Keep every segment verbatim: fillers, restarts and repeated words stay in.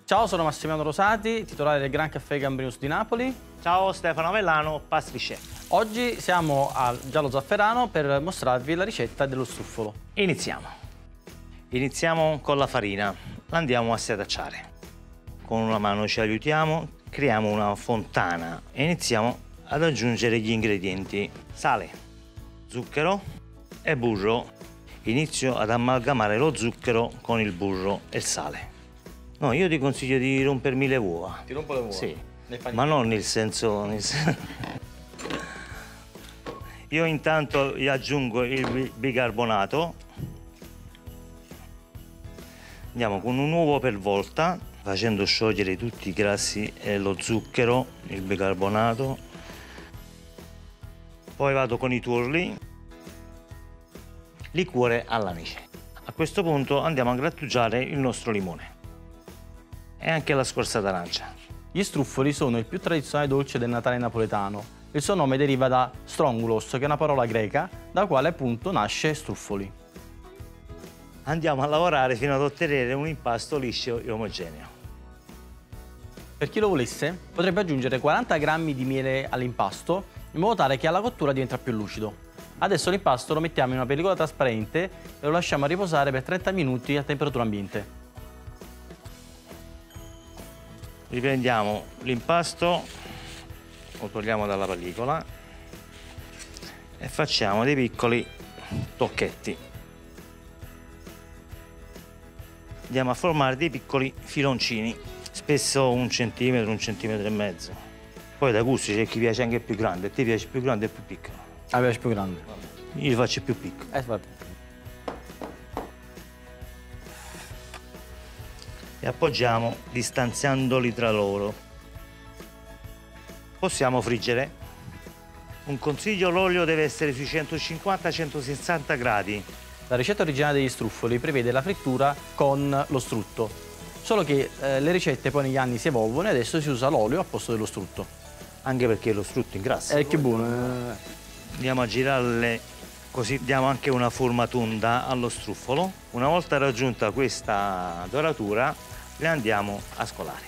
Ciao, sono Massimiliano Rosati, titolare del Gran Caffè Gambrinus di Napoli. Ciao, Stefano Avellano, Pastry Chef. Oggi siamo al Giallo Zafferano per mostrarvi la ricetta dello struffolo. Iniziamo. Iniziamo con la farina. La andiamo a setacciare. Con una mano ci aiutiamo, creiamo una fontana e iniziamo ad aggiungere gli ingredienti. Sale, zucchero e burro. Inizio ad amalgamare lo zucchero con il burro e il sale. No, io ti consiglio di rompermi le uova. Ti rompo le uova? Sì, ma non nel senso... Nel sen... Io intanto gli aggiungo il bicarbonato. Andiamo con un uovo per volta, facendo sciogliere tutti i grassi e lo zucchero, il bicarbonato. Poi vado con i tuorli, liquore all'anice. A questo punto andiamo a grattugiare il nostro limone e anche la scorza d'arancia. Gli struffoli sono il più tradizionale dolce del Natale napoletano. Il suo nome deriva da strongoulos, che è una parola greca, da quale appunto nasce struffoli. Andiamo a lavorare fino ad ottenere un impasto liscio e omogeneo. Per chi lo volesse, potrebbe aggiungere quaranta grammi di miele all'impasto, in modo tale che alla cottura diventa più lucido. Adesso l'impasto lo mettiamo in una pellicola trasparente e lo lasciamo a riposare per trenta minuti a temperatura ambiente. Riprendiamo l'impasto, lo togliamo dalla pellicola e facciamo dei piccoli tocchetti. Andiamo a formare dei piccoli filoncini, spesso un centimetro, un centimetro e mezzo. Poi da gusto c'è chi piace anche più grande, a te piace più grande o più piccolo? Ah, piace più grande. Io li faccio più piccoli. Eh, guarda. E appoggiamo distanziandoli tra loro. Possiamo friggere. Un consiglio: l'olio deve essere sui centocinquanta centosessanta gradi. La ricetta originale degli struffoli prevede la frittura con lo strutto, solo che eh, le ricette poi negli anni si evolvono e adesso si usa l'olio al posto dello strutto. Anche perché lo strutto ingrassa. Eh, che buono! Andiamo a girarle così diamo anche una forma tonda allo struffolo. Una volta raggiunta questa doratura, le andiamo a scolare.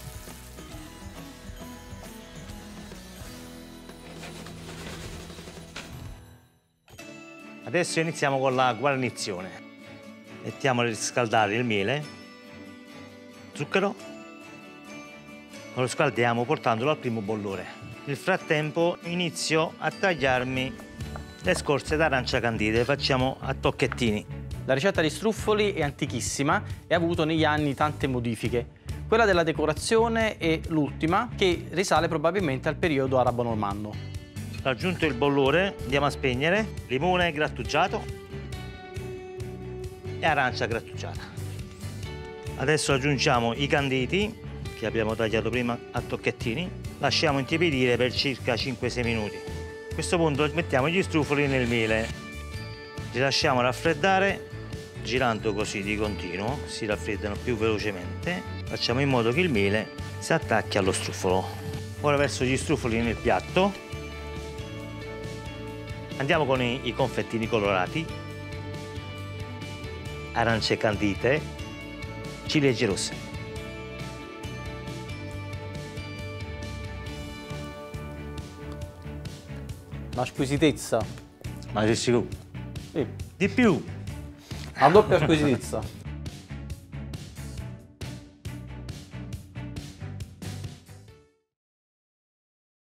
Adesso iniziamo con la guarnizione. Mettiamo a riscaldare il miele, zucchero, lo scaldiamo portandolo al primo bollore. Nel frattempo inizio a tagliarmi le scorze d'arancia candite, facciamo a tocchettini. La ricetta di struffoli è antichissima e ha avuto negli anni tante modifiche. Quella della decorazione è l'ultima, che risale probabilmente al periodo arabo-normanno. Raggiunto il bollore, andiamo a spegnere. Limone grattugiato e arancia grattugiata. Adesso aggiungiamo i canditi, che abbiamo tagliato prima a tocchettini. Lasciamo intiepidire per circa cinque sei minuti. A questo punto mettiamo gli struffoli nel miele. Li lasciamo raffreddare, girando così di continuo, si raffreddano più velocemente. Facciamo in modo che il miele si attacchi allo struffolo. Ora verso gli struffoli nel piatto. Andiamo con i, i confettini colorati, arance candite, ciliegie rosse. La squisitezza. Ma sei sicuro? Sì. Di più. La doppia squisitezza.